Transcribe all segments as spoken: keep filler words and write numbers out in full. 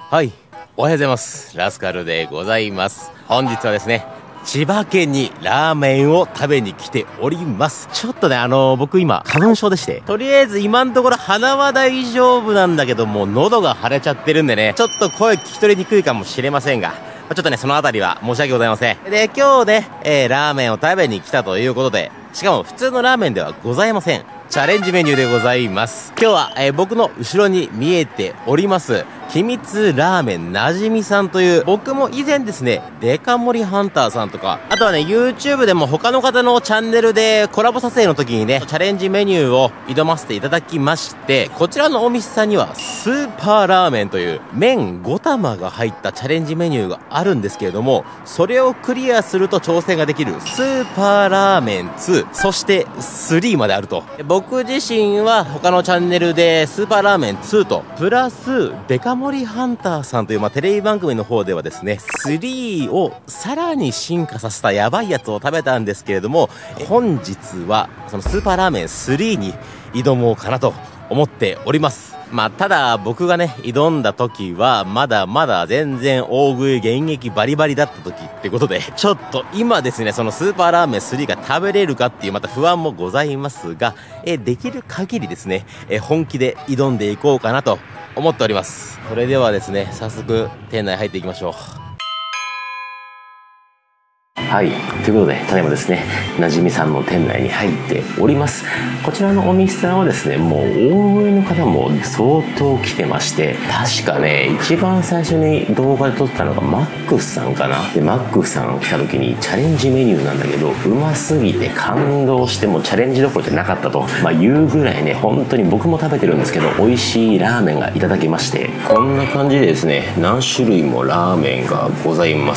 はい、おはようございます。ラスカルでございます。本日はですね、千葉県にラーメンを食べに来ております。ちょっとね、あのー、僕今、花粉症でして、とりあえず今のところ鼻は大丈夫なんだけども、喉が腫れちゃってるんでね、ちょっと声聞き取りにくいかもしれませんが、ちょっとね、そのあたりは申し訳ございません。で、今日ね、えー、ラーメンを食べに来たということで、しかも普通のラーメンではございません。チャレンジメニューでございます。今日は、えー、僕の後ろに見えております、秘密ラーメンなじみさんという、僕も以前ですね、デカ盛りハンターさんとか、あとはね、YouTube でも他の方のチャンネルでコラボ撮影の時にね、チャレンジメニューを挑ませていただきまして、こちらのお店さんには、スーパーラーメンという、麺ご玉が入ったチャレンジメニューがあるんですけれども、それをクリアすると挑戦ができる、スーパーラーメンツー、そしてスリーまであると。僕自身は他のチャンネルで、スーパーラーメンツーと、プラス、デカ盛りハンターさんという、まあ、テレビ番組の方ではですね、スリーをさらに進化させたやばいやつを食べたんですけれども、本日はそのスーパーラーメンスリーに挑もうかなと思っております。まあ、ただ僕がね、挑んだ時はまだまだ全然大食い現役バリバリだった時ってことで、ちょっと今ですね、そのスーパーラーメンスリーが食べれるかっていうまた不安もございますが、えできる限りですね、え本気で挑んでいこうかなと思っております。それではですね、早速店内入っていきましょう。はい、ということで、ただいまですね、なじみさんの店内に入っております。こちらのお店さんはですね、もう大食いの方も相当来てまして、確かね、一番最初に動画で撮ったのがマックスさんかな。で、マックスさん来た時にチャレンジメニューなんだけど、うますぎて感動してもチャレンジどころじゃなかったと、まあ、言うぐらいね、本当に僕も食べてるんですけど、美味しいラーメンがいただけまして、こんな感じでですね、何種類もラーメンがございます。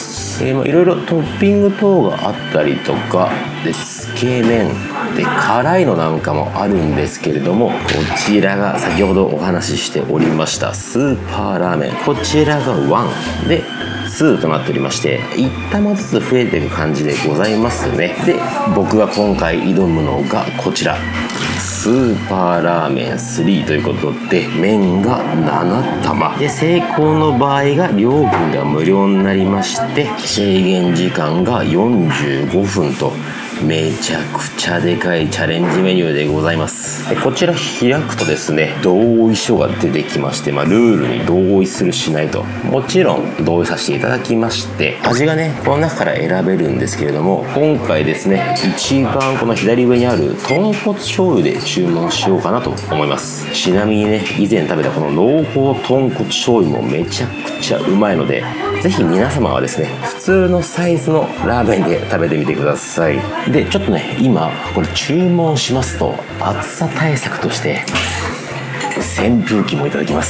えー、まあいろいろトッピング等があったりとかで、つけ麺で辛いのなんかもあるんですけれども、こちらが先ほどお話ししておりましたスーパーラーメン、こちらがワンでツーとなっておりまして、いち玉ずつ増えていく感じでございますね。で、僕が今回挑むのがこちらスーパーラーメンスリーということで、麺がなな玉で、成功の場合が料金が無料になりまして、制限時間がよんじゅうごふんと、めちゃくちゃでかいチャレンジメニューでございます。でこちら開くとですね、同意書が出てきまして、まあ、ルールに同意するしないと、もちろん同意させていただきまして、味がねこの中から選べるんですけれども、今回ですね、一番この左上にある豚骨醤油で注文しようかなと思います。ちなみにね、以前食べたこの濃厚豚骨醤油もめちゃくちゃうまいので、ぜひ皆様はですね、普通のサイズのラーメンで食べてみてください。で、ちょっとね、今これ注文しますと、暑さ対策として扇風機もいただきます。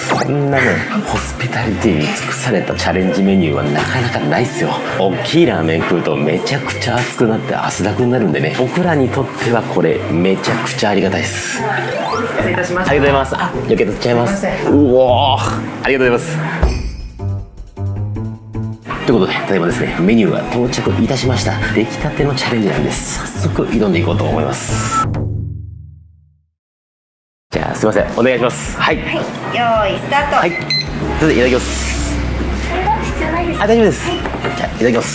こんなね、ホスピタリティに尽くされたチャレンジメニューはなかなかないっすよ。大きいラーメン食うとめちゃくちゃ熱くなって汗だくになるんでね、僕らにとってはこれめちゃくちゃありがたいです。 失礼いたします。 ありがとうございます。あ、よけ取っちゃいます。うおー、ありがとうございます。ということで、ただいまですね、メニューが到着いたしました。出来たてのチャレンジなんです。早速挑んでいこうと思います。じゃあすいません、お願いします。はい、はい、 用意スタート。 はい、それでいただきます。あ、大丈夫です。はい、じゃあいただきます。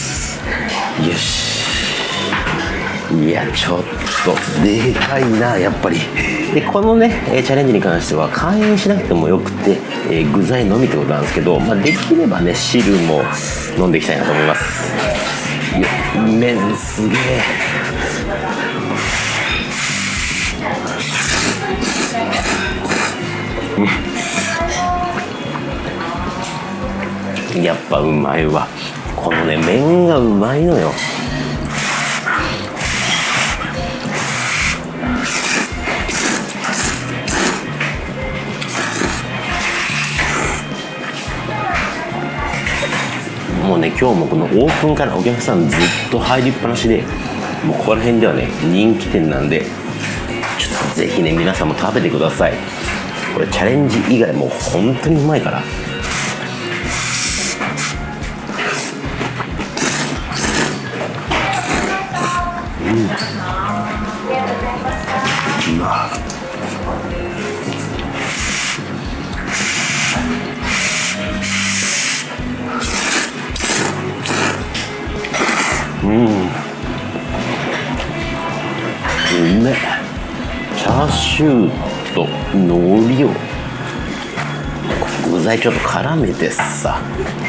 よし。いや、ちょっとでかいな、やっぱり。で、このねチャレンジに関しては開演しなくてもよくて、えー、具材のみってことなんですけど、まあ、できればね汁も飲んでいきたいなと思います。いや、麺すげえ。うん、やっぱうまいわ。このね麺がうまいのよ。もうね、今日もこのオープンからお客さんずっと入りっぱなしで、もうここら辺ではね人気店なんで、ちょっとぜひね皆さんも食べてください。これチャレンジ以外もう本当にうまいから。うん、うわ、 うんうめえ。チャーシューと海苔を具材ちょっと絡めてさ、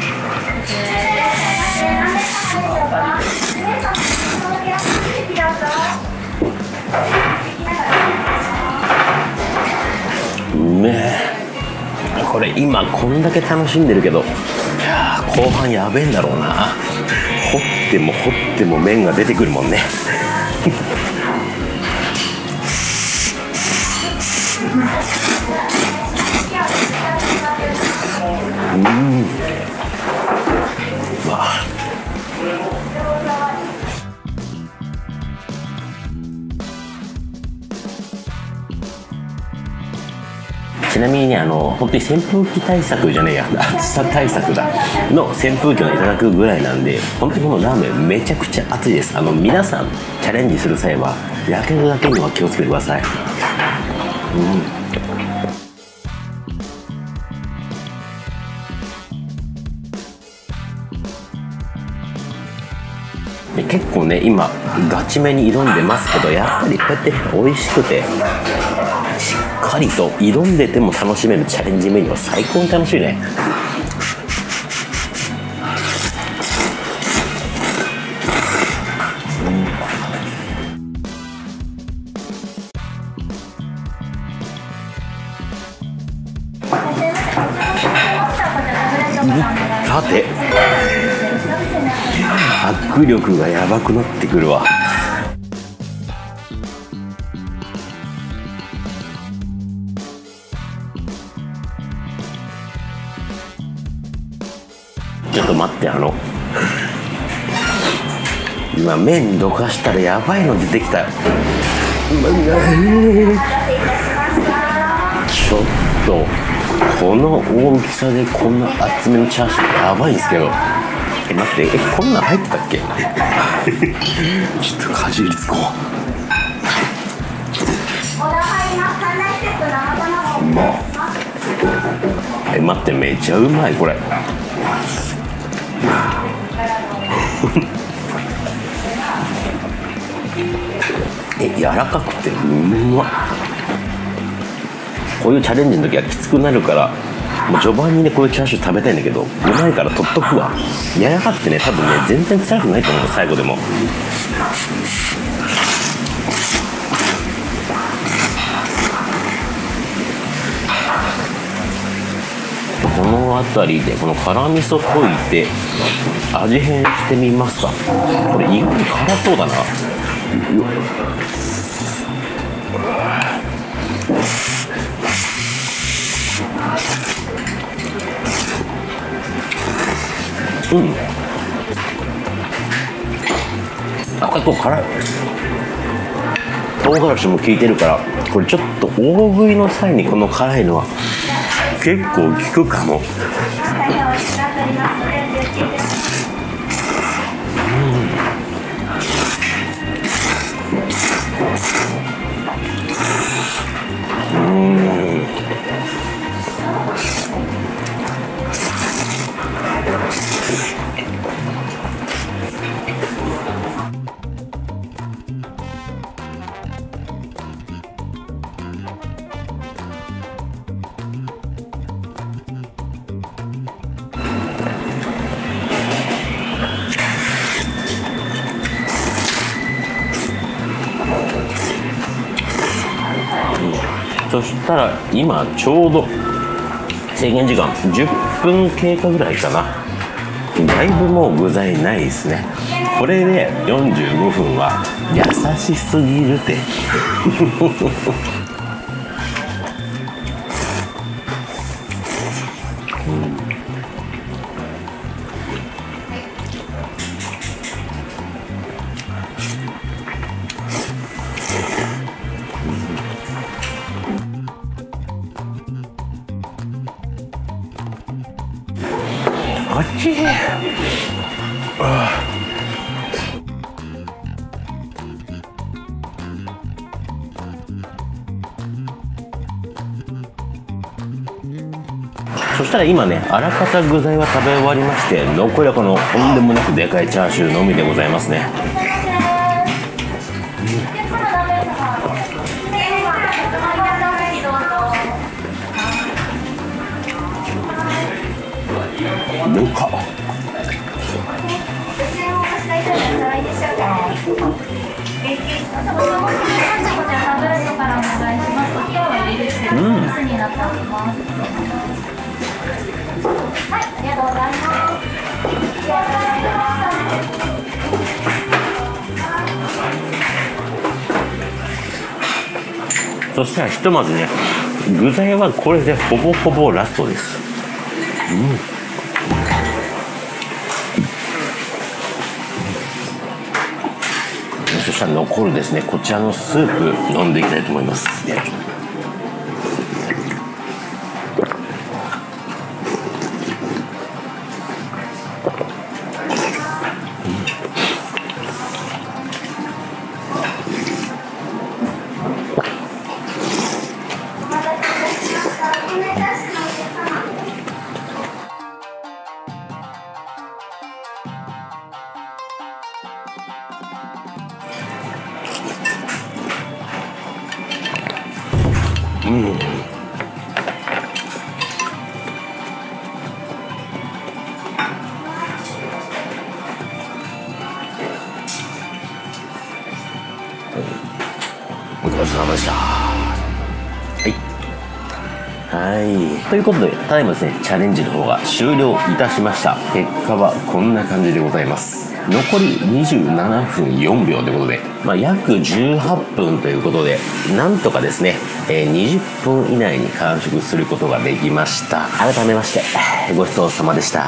うめえ。これ今こんだけ楽しんでるけど、いやー後半やべえんだろうな。掘っても掘っても麺が出てくるもんね。うんわあ。ちなみにね、あの本当に扇風機対策じゃねえや、暑さ対策だの扇風機をいただくぐらいなんで、本当にこのラーメンめちゃくちゃ熱いです。あの皆さんチャレンジする際はやけどだけには気をつけてください。うん結構ね今ガチめに挑んでますけど、やっぱりこうやって美味しくてしっかりと挑んでても楽しめるチャレンジメニューは最高に楽しいね。さて握力がやばくなってくるわ。ちょっと待って、あの今麺どかしたらやばいの出てきたよ。ちょっとこの大きさでこんな厚めのチャーシューやばいんですけど、え待って、えこんなん入ってたっけ？ちょっとかじりつこう。うまっ。え待って、めちゃうまいこれ。え柔らかくてうまっ。こういうチャレンジの時はきつくなるから、もう序盤にねこういうチャーシュー食べたいんだけど、うまいから取っとくわ。柔らかくてね多分ね全然辛くないと思う、最後でも。この辺りでこの辛味噌溶いて味変してみますか。これ意外に辛そうだな。うんあ、結構辛い。唐辛子も効いてるから、これちょっと大食いの際にこの辛いのは結構効くかも。うんうんそしたら今ちょうど制限時間じゅっぷん経過ぐらいかな。だいぶもう具材ないですね。これでよんじゅうごふんは優しすぎるて。あっちい。ちそしたら今ね、あらかた具材は食べ終わりまして、残りはこのとんでもなくでかいチャーシューのみでございますね。でかっ。うん。そしたらひとまずね、具材はこれでほぼほぼラストです。うん。そしたら残るですね、こちらのスープ飲んでいきたいと思います。うん。お疲れ様でした。はいはい、ということでただいまですね、チャレンジの方が終了いたしました。結果はこんな感じでございます。残りにじゅうななふんよんびょうということで、まあ、約じゅうはっぷんということで、なんとかですね、えー、にじゅっぷん以内に完食することができました。改めましてごちそうさまでした。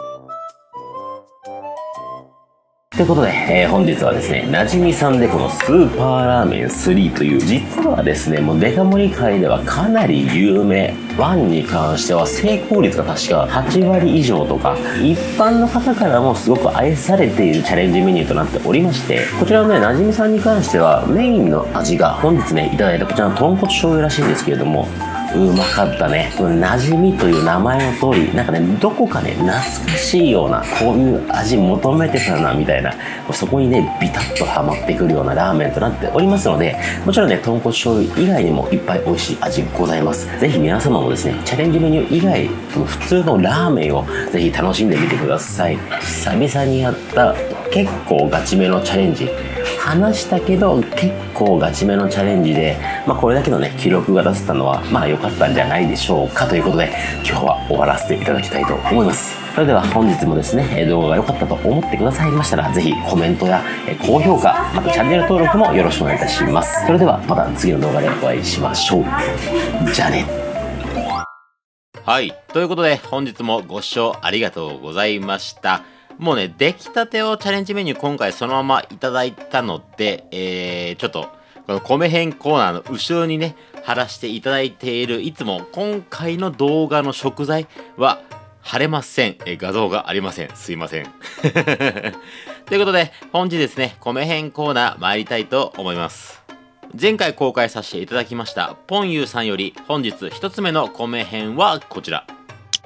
ということで、えー、本日はですね、なじみさんでこのスーパーラーメンスリーという、実はですね、もうデカ盛り界ではかなり有名。ワンに関しては成功率が確かはちわり以上とか、一般の方からもすごく愛されているチャレンジメニューとなっておりまして、こちらのね、なじみさんに関してはメインの味が本日ね、いただいたこちらの豚骨醤油らしいんですけれども、うまかったね。なじみという名前の通り、なんかね、どこかね、懐かしいような、こういう味求めてたな、みたいな、そこにね、ビタッとハマってくるようなラーメンとなっておりますので、もちろんね、豚骨醤油以外にもいっぱい美味しい味ございます。ぜひ皆様もですね、チャレンジメニュー以外、普通のラーメンをぜひ楽しんでみてください。久々にやった結構ガチめのチャレンジ。話したけど結構ガチめのチャレンジで、まあ、これだけのね記録が出せたのはまあ良かったんじゃないでしょうかということで、今日は終わらせていただきたいと思います。それでは本日もですね、動画が良かったと思ってくださいましたら、ぜひコメントや高評価、またチャンネル登録もよろしくお願いいたします。それではまた次の動画でお会いしましょう。じゃあね。はい、ということで本日もご視聴ありがとうございました。もうね、出来たてをチャレンジメニュー今回そのままいただいたので、えー、ちょっとこの米編コーナーの後ろにね貼らせていただいている、いつも今回の動画の食材は貼れません。え画像がありません。すいません。ということで本日ですね、米編コーナー参りたいと思います。前回公開させていただきましたポンユーさんより本日ひとつめの米編はこちら。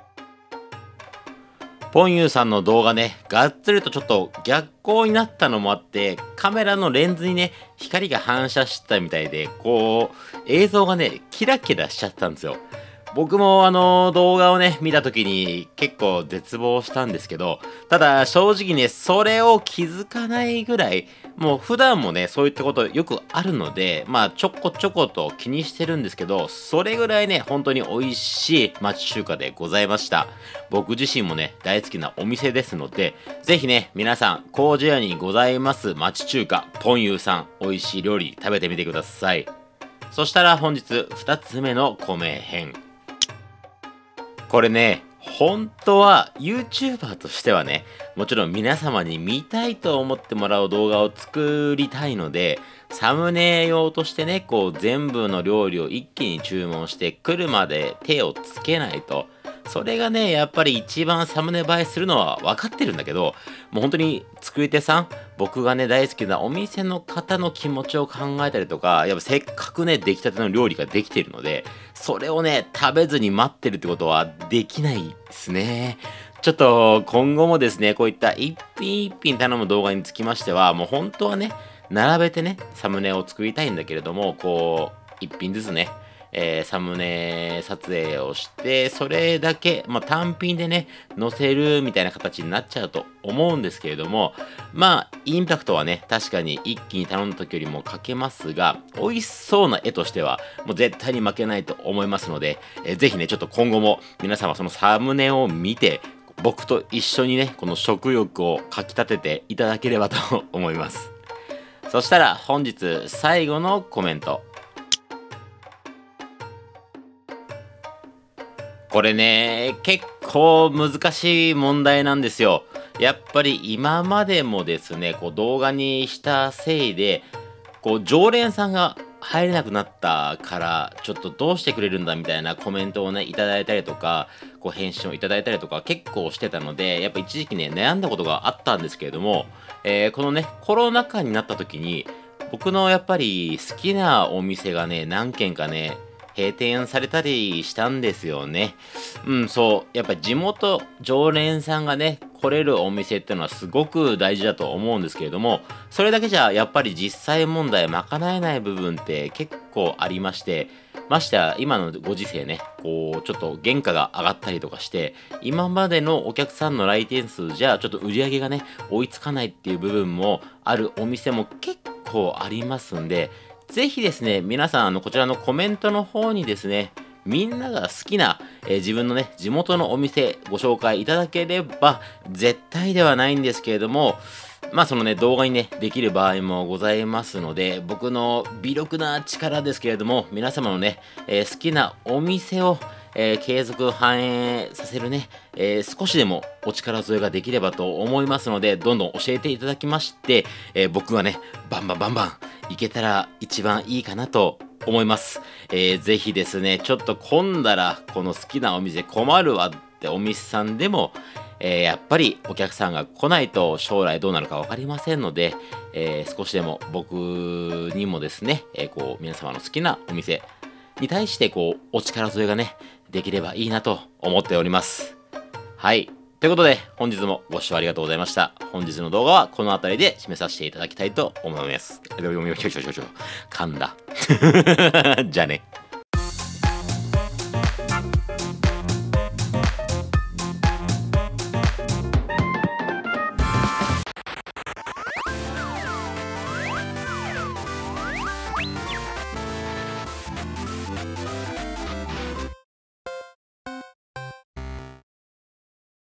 ポンユーさんの動画ね、がっつりとちょっと逆光になったのもあって、カメラのレンズにね、光が反射したみたいで、こう、映像がね、キラキラしちゃったんですよ。僕もあの動画をね、見た時に結構絶望したんですけど、ただ正直ね、それを気づかないぐらい、もう普段もね、そういったことよくあるので、まあちょこちょこと気にしてるんですけど、それぐらいね、本当に美味しい町中華でございました。僕自身もね、大好きなお店ですので、ぜひね、皆さん、高知屋にございます町中華、ポンユーさん、美味しい料理食べてみてください。そしたら本日ふたつめの米編。これね、本当は YouTuber としてはね、もちろん皆様に見たいと思ってもらう動画を作りたいので、サムネ用としてね、こう全部の料理を一気に注文して来るまで手をつけないと、 それがね、やっぱり一番サムネ映えするのは分かってるんだけど、もう本当に作り手さん、僕がね、大好きなお店の方の気持ちを考えたりとか、やっぱせっかくね、出来たての料理ができているので、それをね、食べずに待ってるってことはできないですね。ちょっと今後もですね、こういった一品一品頼む動画につきましては、もう本当はね、並べてね、サムネを作りたいんだけれども、こう、一品ずつね、えー、サムネ撮影をして、それだけ、まあ、単品でね、載せるみたいな形になっちゃうと思うんですけれども、まあ、インパクトはね、確かに一気に頼んだ時よりもかけますが、美味しそうな絵としては、もう絶対に負けないと思いますので、えー、ぜひね、ちょっと今後も皆様そのサムネを見て、僕と一緒にね、この食欲をかきたてていただければと思います。そしたら本日最後のコメント。これね、結構難しい問題なんですよ。やっぱり今までもですね、こう動画にしたせいで、こう常連さんが入れなくなったから、ちょっとどうしてくれるんだみたいなコメントをね、いただいたりとか、こう返信をいただいたりとか結構してたので、やっぱ一時期ね、悩んだことがあったんですけれども、えー、このね、コロナ禍になった時に、僕のやっぱり好きなお店がね、何軒かね、閉店されたりしたんですよね。うん、そう。やっぱ地元常連さんがね、来れるお店っていうのはすごく大事だと思うんですけれども、それだけじゃやっぱり実際問題賄えない部分って結構ありまして、ましてや今のご時世ね、こうちょっと原価が上がったりとかして、今までのお客さんの来店数じゃちょっと売り上げがね、追いつかないっていう部分もあるお店も結構ありますんで、ぜひですね、皆さん、あの、こちらのコメントの方にですね、みんなが好きな、えー、自分のね、地元のお店ご紹介いただければ、絶対ではないんですけれども、まあそのね、動画にね、できる場合もございますので、僕の微力な力ですけれども、皆様のね、えー、好きなお店を、えー、継続反映させるね、えー、少しでもお力添えができればと思いますので、どんどん教えていただきまして、えー、僕がね、バンバンバンバンいけたら一番いいかなと思います。えー、ぜひですね、ちょっと混んだらこの好きなお店困るわってお店さんでも、えー、やっぱりお客さんが来ないと将来どうなるか分かりませんので、えー、少しでも僕にもですね、えー、こう皆様の好きなお店に対してこうお力添えがねできればいいなと思っております。はい。ということで、本日もご視聴ありがとうございました。本日の動画はこの辺りで締めさせていただきたいと思います。噛んだ。じゃあね。